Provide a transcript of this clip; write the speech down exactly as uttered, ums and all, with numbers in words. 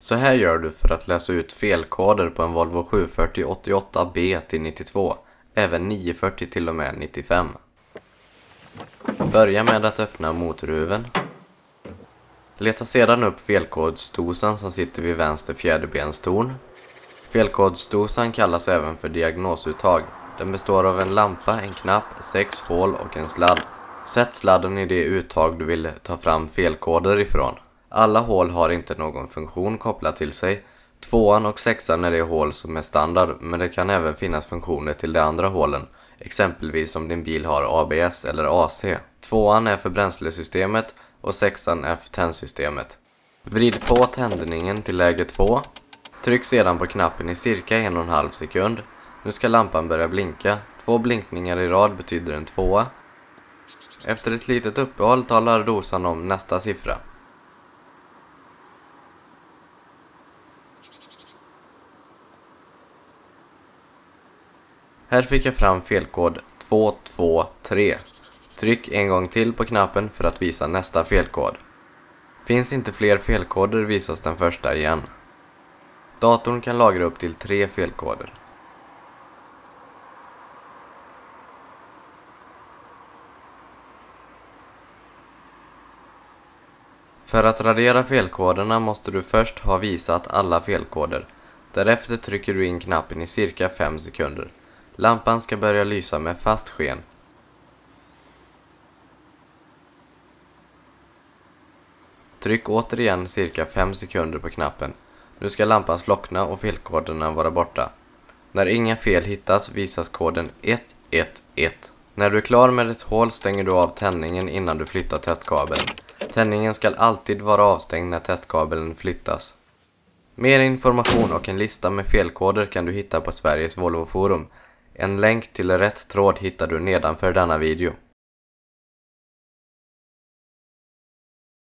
Så här gör du för att läsa ut felkoder på en Volvo sju fyrtio åttioåtta B till nittiotvå, även nio fyrtio till och med nittiofem. Börja med att öppna motorhuven. Leta sedan upp felkodsdosan som sitter vid vänster fjäderbenstorn. Felkodsdosan kallas även för diagnosuttag. Den består av en lampa, en knapp, sex hål och en sladd. Sätt sladden i det uttag du vill ta fram felkoder ifrån. Alla hål har inte någon funktion kopplad till sig. Tvåan och sexan är det hål som är standard, men det kan även finnas funktioner till de andra hålen. Exempelvis om din bil har A B S eller A C. Tvåan är för bränslesystemet och sexan är för tändsystemet. Vrid på tändningen till läge två. Tryck sedan på knappen i cirka en och en halv sekund. Nu ska lampan börja blinka. Två blinkningar i rad betyder en tvåa. Efter ett litet uppehåll talar dosan om nästa siffra. Här fick jag fram felkod två två tre. Tryck en gång till på knappen för att visa nästa felkod. Finns inte fler felkoder visas den första igen. Datorn kan lagra upp till tre felkoder. För att radera felkoderna måste du först ha visat alla felkoder. Därefter trycker du in knappen i cirka fem sekunder. Lampan ska börja lysa med fast sken. Tryck återigen cirka fem sekunder på knappen. Nu ska lampan slockna och felkoderna vara borta. När inga fel hittas visas koden ett ett ett. När du är klar med ett hål stänger du av tändningen innan du flyttar testkabeln. Tändningen ska alltid vara avstängd när testkabeln flyttas. Mer information och en lista med felkoder kan du hitta på Sveriges Volvo forum. En länk till rätt tråd hittar du nedanför denna video.